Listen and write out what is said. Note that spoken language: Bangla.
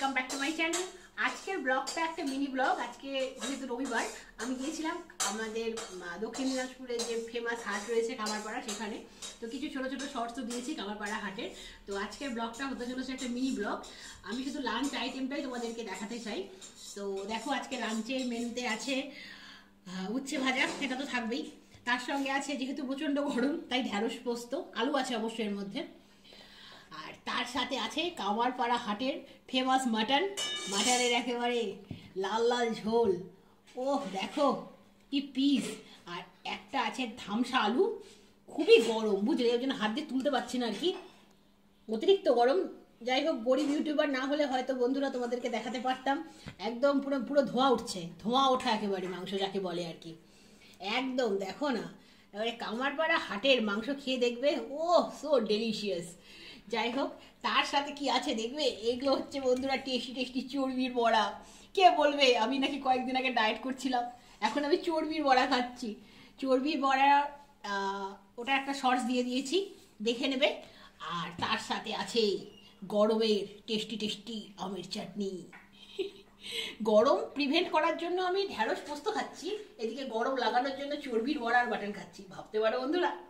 Welcome back to my channel. আজকের ব্লগটা একটা মিনি ব্লগ। আজকে যেহেতু রবিবার, আমি গিয়েছিলাম আমাদের দক্ষিণ দিনাজপুরে যে ফেমাস হাট রয়েছে কামারপাড়া, সেখানে তো কিছু ছোট ছোট শর্টস তো দিয়েছি কামারপাড়া হাটের। তো আজকের ব্লগটা হতে চলেছে একটা মিনি ব্লগ। আমি শুধু লাঞ্চ আইটেমটাই তোমাদেরকে দেখাতে চাই। তো দেখো, আজকে লাঞ্চের মেনুতে আছে উচ্ছে ভাজা, সেটা তো থাকবেই। তার সঙ্গে আছে, যেহেতু প্রচণ্ড গরম তাই ঢ্যাঁড়স পোস্ত, আলু আছে অবশ্যই এর মধ্যে। আর তার সাথে আছে কামারপাড়া হাটের ফেমাস মাটনের একেবারে লাল লাল ঝোল। ওহ দেখো কি পিস। আর একটা আছে ধামসা আলু, খুবই গরম বুঝলে, ওই জন্য হাত দিয়ে তুলতে পারছি না আর কি, অতিরিক্ত গরম। যাই হোক, গরিব ইউটিউবার না হলে হয়তো বন্ধুরা তোমাদেরকে দেখাতে পারতাম। একদম পুরো পুরো ধোঁয়া উঠছে, ধোঁয়া ওঠা একেবারে মাংস যাকে বলে আর কি, একদম দেখো না। এবারে কামারপাড়া হাটের মাংস খেয়ে দেখবে, ও সো ডেলিশিয়াস। যাই হোক, তার সাথে কি আছে দেখবে। এগুলো হচ্ছে বন্ধুরা টেস্টি টেস্টি চর্বির বড়া। কে বলবে আমি নাকি কয়েকদিন আগে ডায়েট করছিলাম, এখন আমি চর্বির বড়া খাচ্ছি। চর্বির বড়া, ওটা একটা শর্টস দিয়ে দিয়েছি, দেখে নেবে। আর তার সাথে আছে গরমের টেস্টি টেস্টি আমের চাটনি। গরম প্রিভেন্ট করার জন্য আমি ঢ্যাঁড়স পোস্ত খাচ্ছি, এদিকে গরম লাগানোর জন্য চর্বির বড়া আর বাটন খাচ্ছি, ভাবতে পারো বন্ধুরা।